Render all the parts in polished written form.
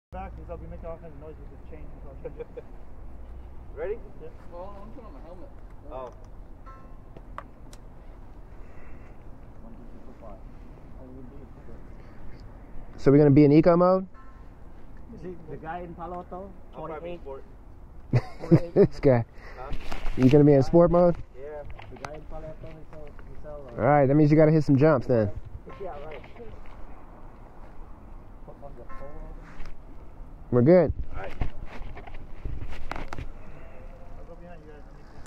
Back because I'll be making all kinds of noises with this chain. Ready? Yeah. Well, I'm putting on my helmet. Oh. 1, 2, 3, 4, 5. So we're gonna be in eco mode? The guy in Palo Alto, I'll probably be sport. This guy. Huh? You gonna be in sport mode? Yeah. the guy in Palo Alto, he sell Alright, that means you gotta hit some jumps then. yeah, right. Put on the pole. We're good. Alright. I'll go behind you guys.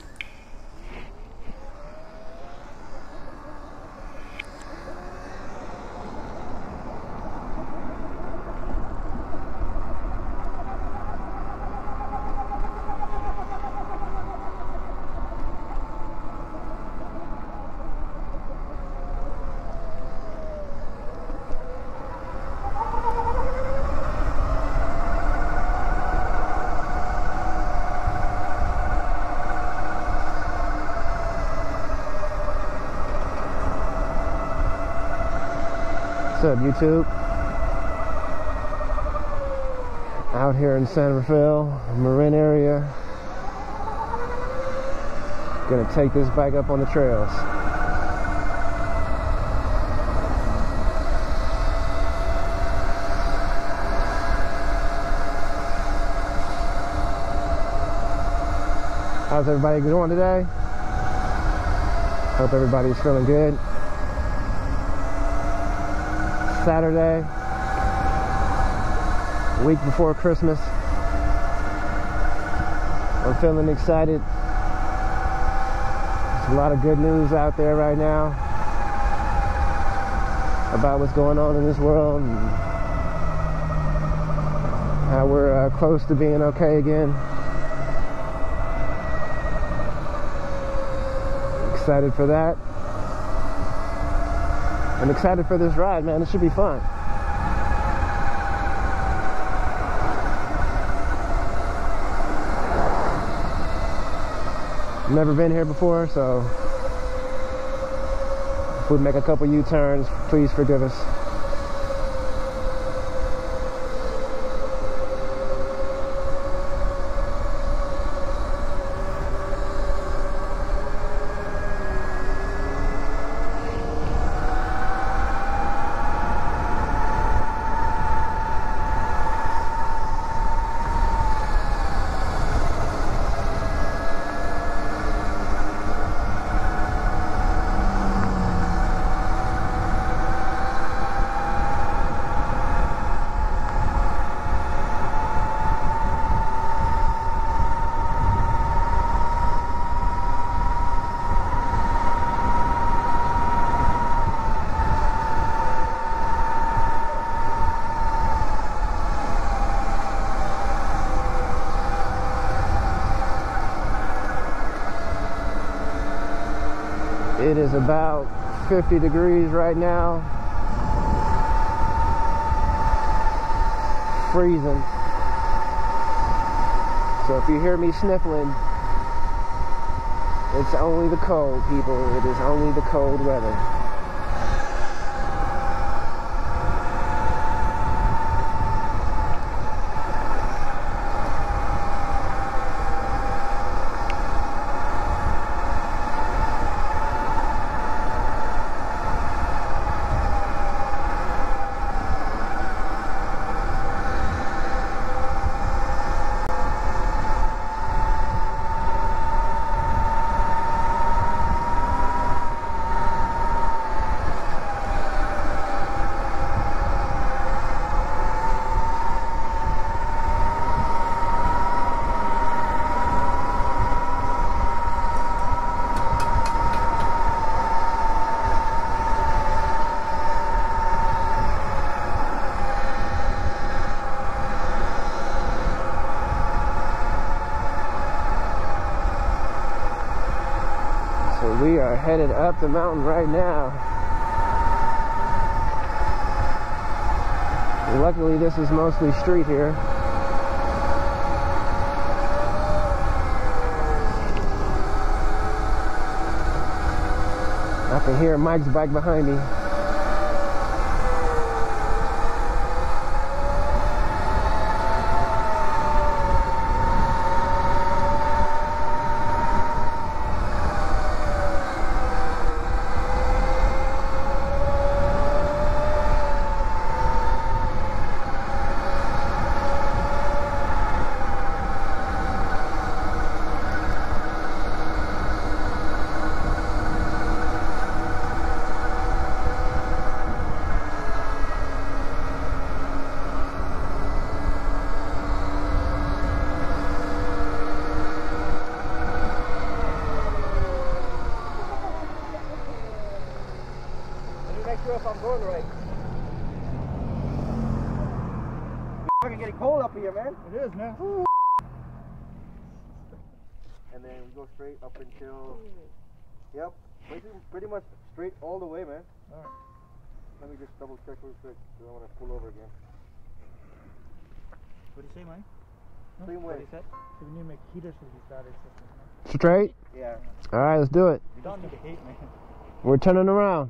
What's up, YouTube? Out here in San Rafael, Marin area. Gonna take this bike up on the trails. How's everybody doing today? Hope everybody's feeling good. Saturday, week before Christmas. I'm feeling excited. There's a lot of good news out there right now about what's going on in this world and how we're close to being okay again. Excited for that. I'm excited for this ride, man. It should be fun. Never been here before, so if we make a couple U-turns, please forgive us. It is about 50 degrees right now. Freezing. So if you hear me sniffling, it's only the cold, people. It is only the cold weather. We are headed up the mountain right now. Luckily, this is mostly street here. I can hear Mike's bike behind me. Fucking getting cold up here, man. It is, man. And then we go straight up until, yep, pretty much straight all the way, man. Alright. Let me just double check real quick, because I want to pull over again. What do you say, man? Same What way. he said? So we need to make heaters for these battery systems, man. Straight? Yeah. All right, let's do it. We don't need to hate, man. We're turning around.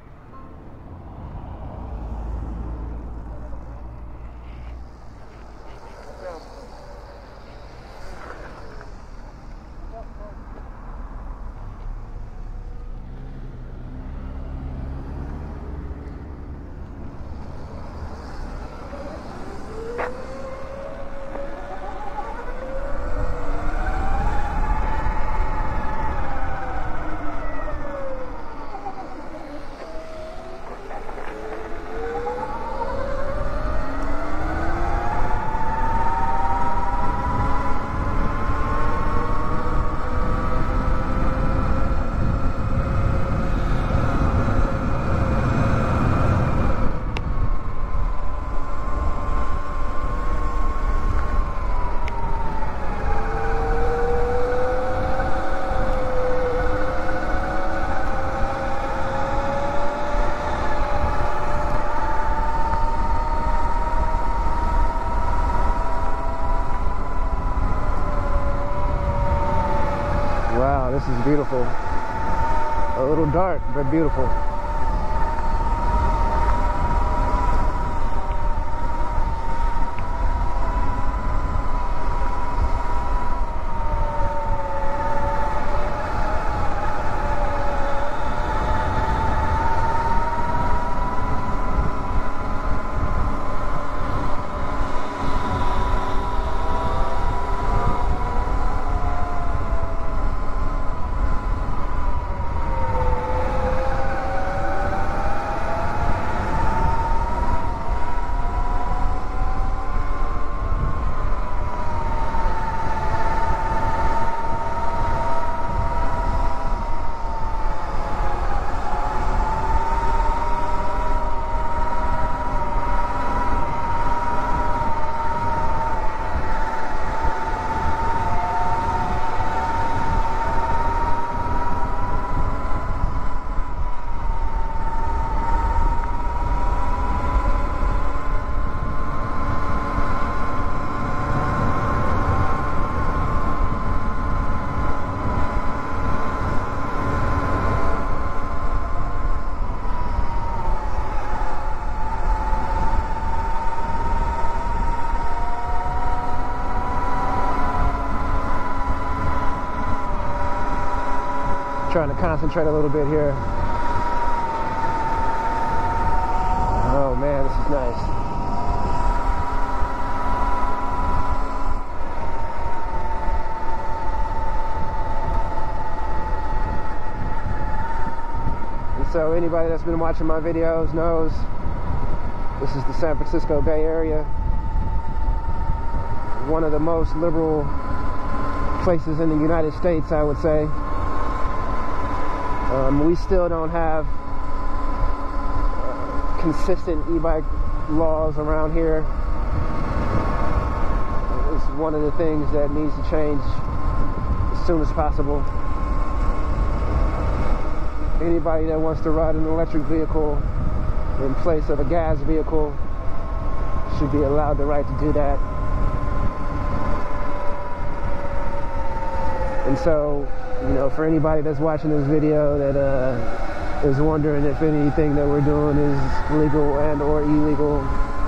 Wow, this is beautiful. A little dark, but beautiful. Trying to concentrate a little bit here. Oh man, this is nice. And so anybody that's been watching my videos knows this is the San Francisco Bay Area. One of the most liberal places in the United States, I would say. We still don't have consistent e-bike laws around here. It's one of the things that needs to change as soon as possible. Anybody that wants to ride an electric vehicle in place of a gas vehicle should be allowed the right to do that. And so, you know, for anybody that's watching this video that is wondering if anything that we're doing is legal and or illegal,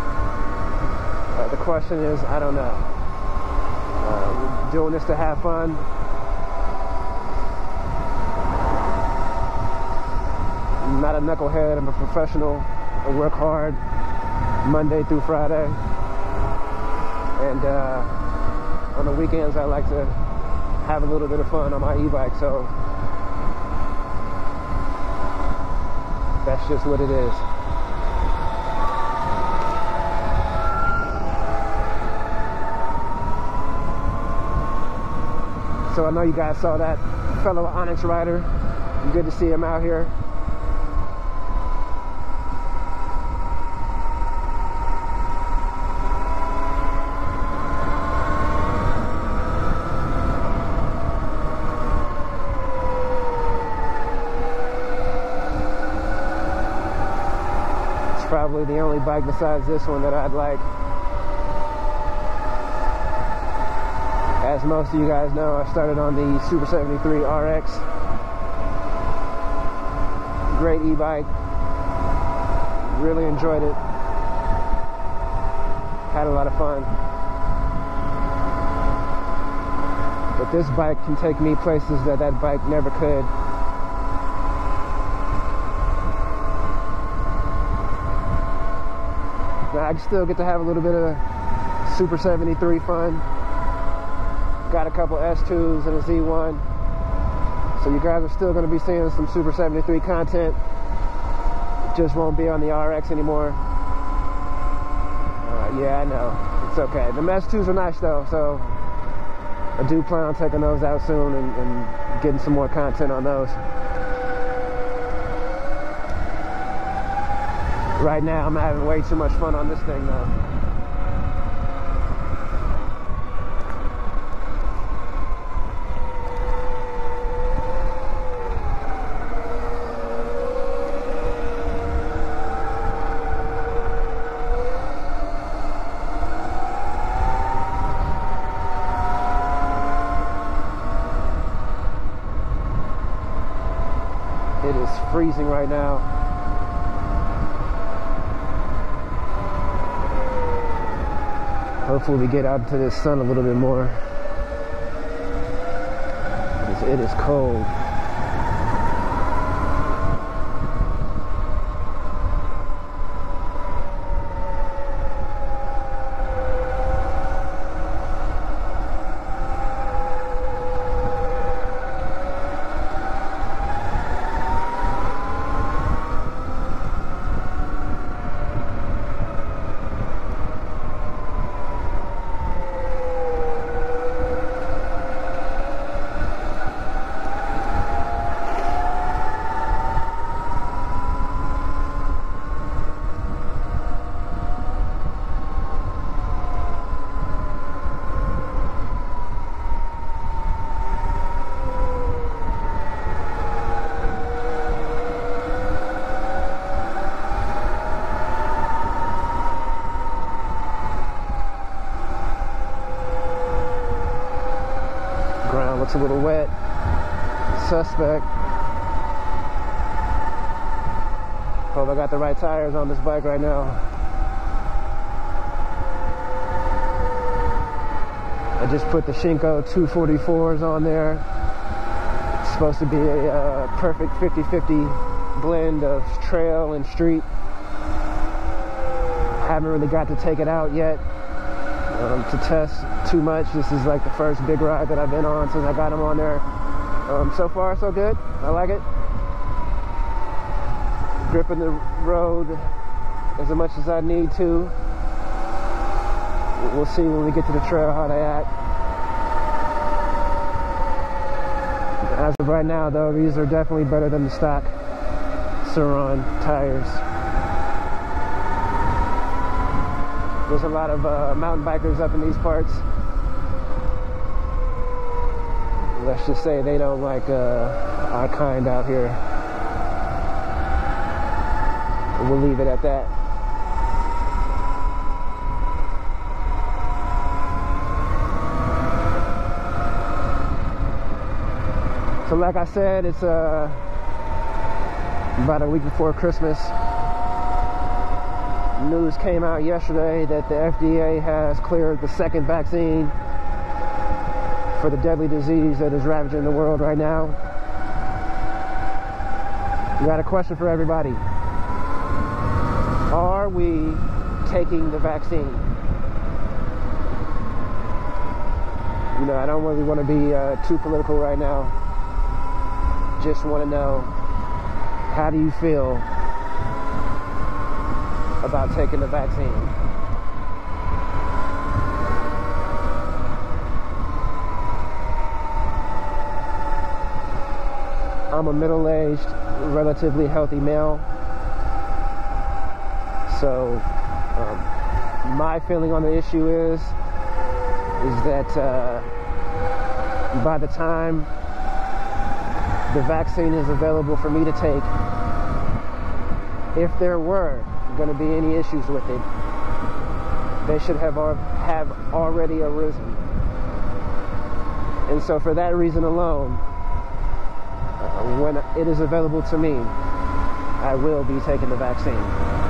the question is, I don't know. We're doing this to have fun. I'm not a knucklehead, I'm a professional. I work hard Monday through Friday. And on the weekends I like to have a little bit of fun on my e-bike, so that's just what it is. So I know you guys saw that fellow Onyx rider. Good to see him out here. probably the only bike besides this one that I'd like. As most of you guys know, I started on the Super 73 RX. Great e-bike. Really enjoyed it. Had a lot of fun. But this bike can take me places that that bike never could. I still get to have a little bit of Super 73 fun. Got a couple S2s and a Z1. So you guys are still going to be seeing some Super 73 content. It just won't be on the RX anymore. Yeah, I know. It's okay. The S2s are nice though, so I do plan on taking those out soon and getting some more content on those. Right now, I'm having way too much fun on this thing, though. It is freezing right now. Hopefully we get out into the sun a little bit more. It is cold. Looks a little wet. Suspect. Hope I got the right tires on this bike right now. I just put the Shinko 244s on there. It's supposed to be a perfect 50-50 blend of trail and street. Haven't really got to take it out yet to test too much. This is like the first big ride that I've been on since I got them on there. So far so good. I like it. Gripping the road as much as I need to. We'll see when we get to the trail how they act. As of right now though, these are definitely better than the stock Sur-Ron tires. There's a lot of mountain bikers up in these parts. Let's just say they don't like our kind out here. We'll leave it at that. So like I said, it's about a week before Christmas. News came out yesterday that the FDA has cleared the second vaccine for the deadly disease that is ravaging the world right now. We got a question for everybody. Are we taking the vaccine? You know, I don't really want to be too political right now. Just want to know, how do you feel about taking the vaccine? I'm a middle-aged, relatively healthy male. So my feeling on the issue is that by the time the vaccine is available for me to take, if there were going to be any issues with it. They should have already arisen. And so for that reason alone, when it is available to me, I will be taking the vaccine.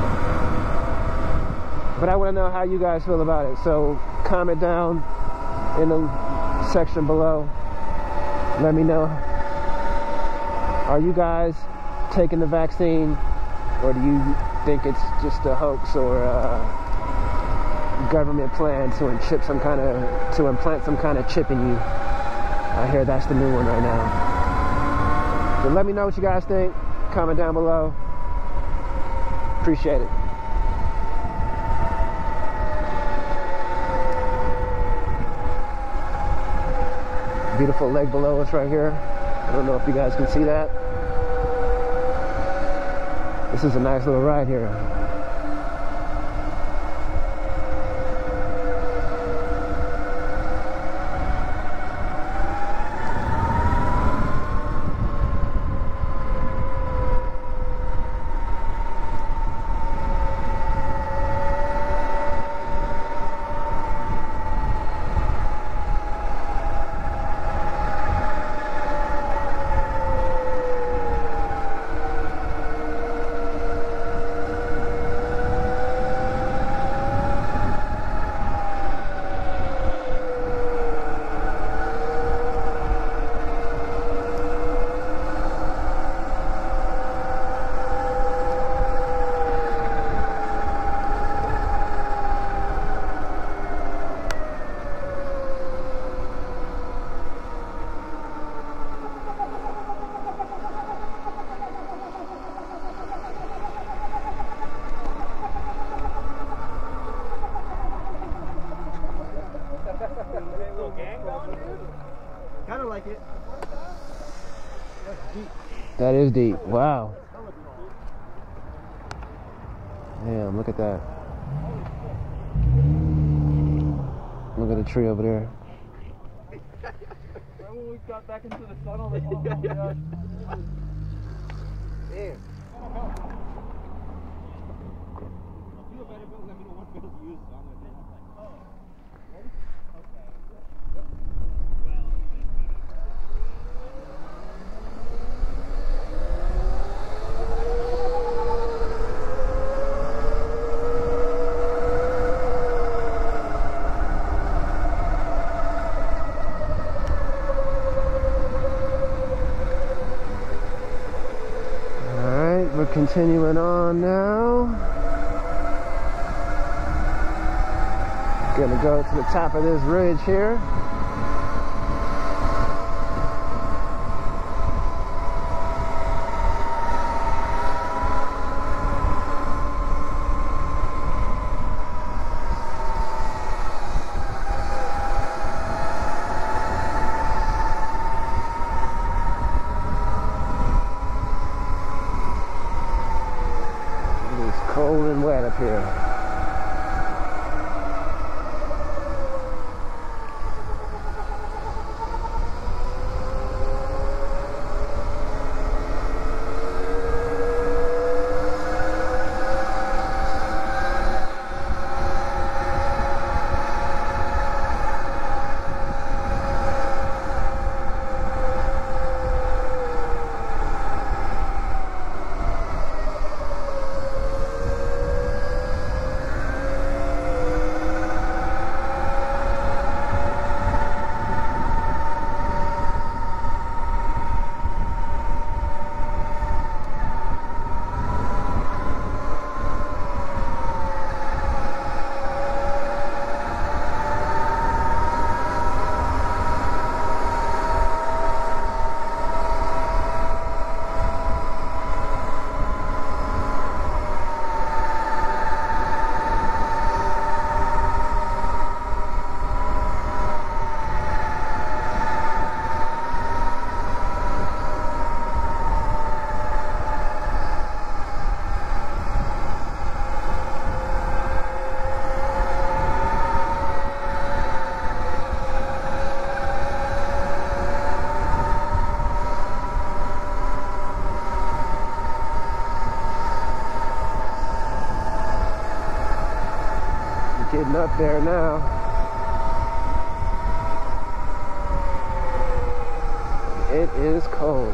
But I want to know how you guys feel about it. So comment down in the section below. Let me know. Are you guys taking the vaccine, or do you think it's just a hoax or a government plan to implant some kind of chip in you? I hear that's the new one right now. So let me know what you guys think. Comment down below. Appreciate it. Beautiful lake below us right here. I don't know if you guys can see that. This is a nice little ride here. Kinda like it. That's deep. That is deep. Wow. Damn, look at that. Look at the tree over there. Remember when we got back into the sun all the time? Yeah. Damn. You better let me know what bills you use. We're continuing on now. Gonna go to the top of this ridge here. Cold and wet up here. there now. It is cold.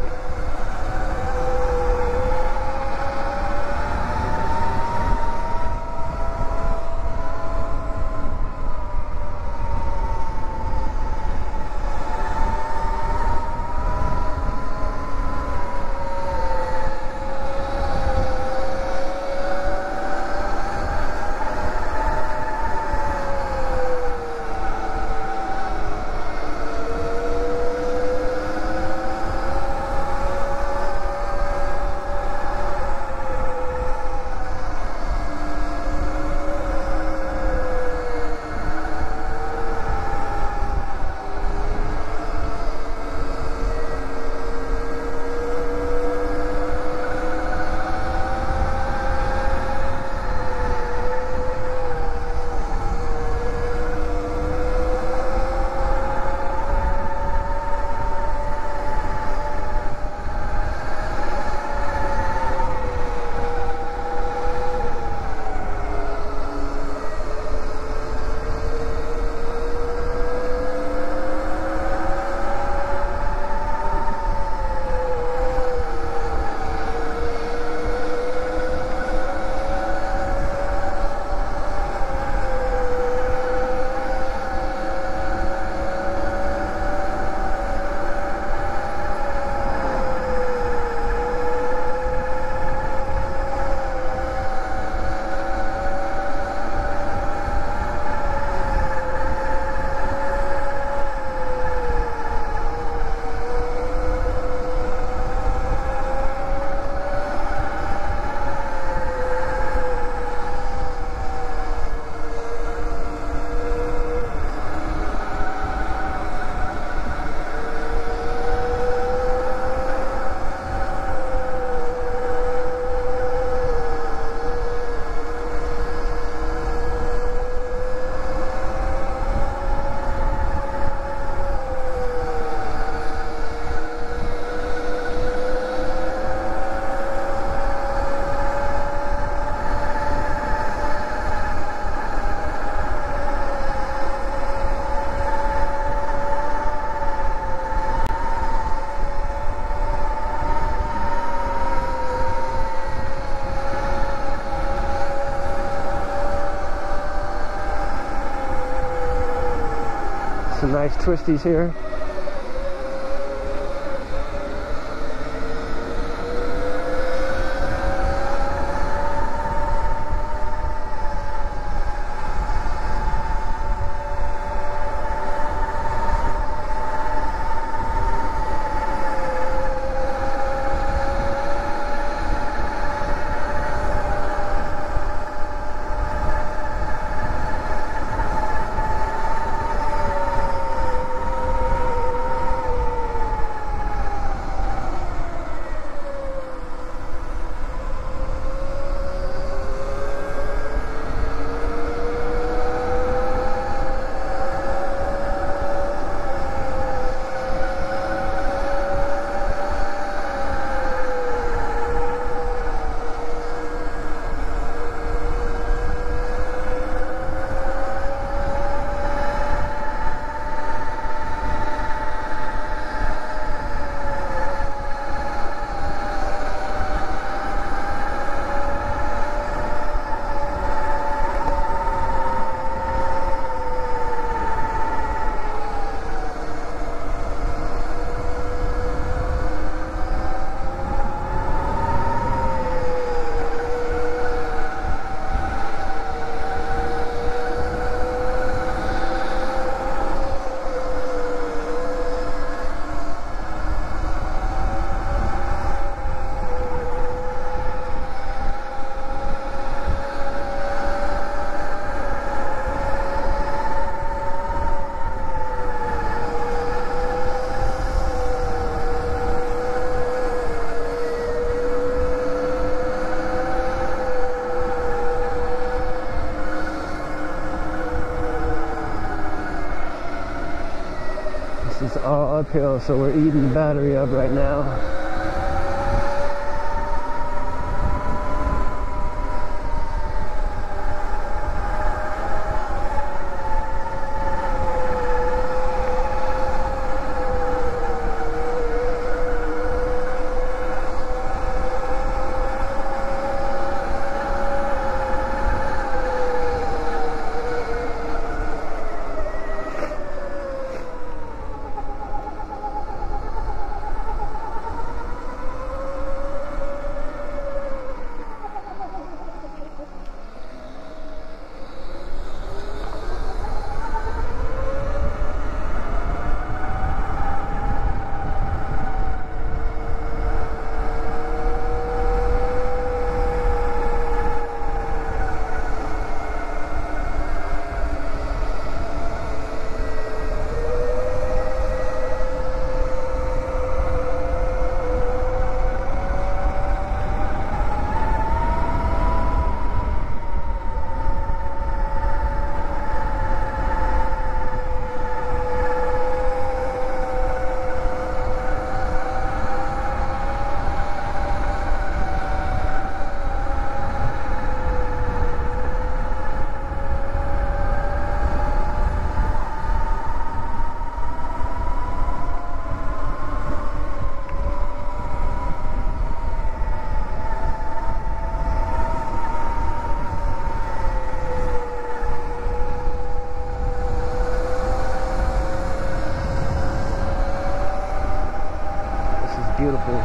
Some nice twisties here. It's all uphill, so we're eating the battery up right now. beautiful.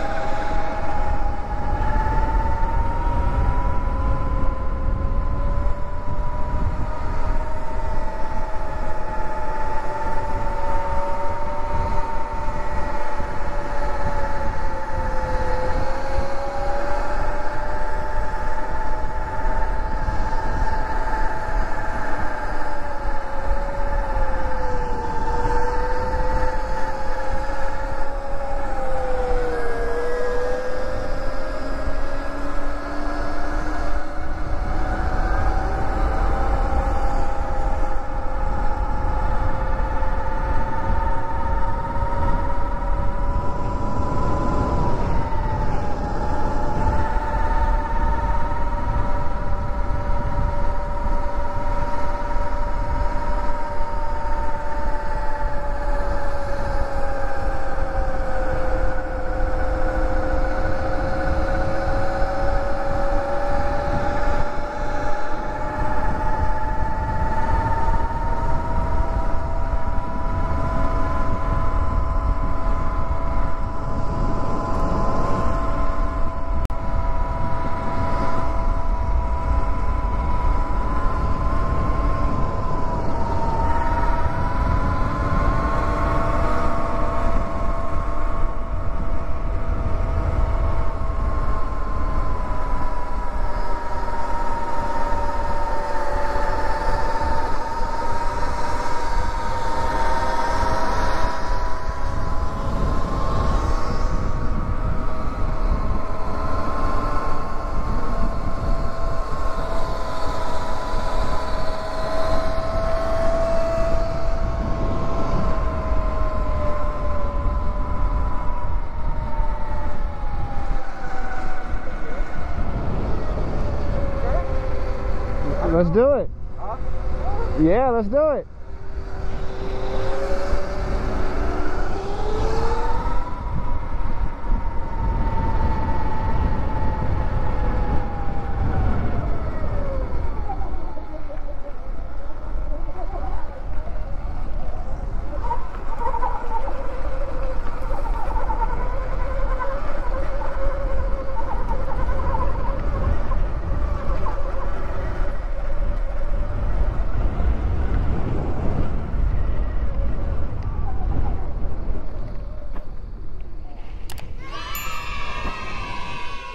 Let's do it. Huh? Yeah, let's do it.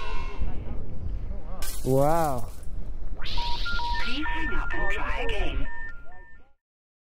Wow. Please hang up and try again.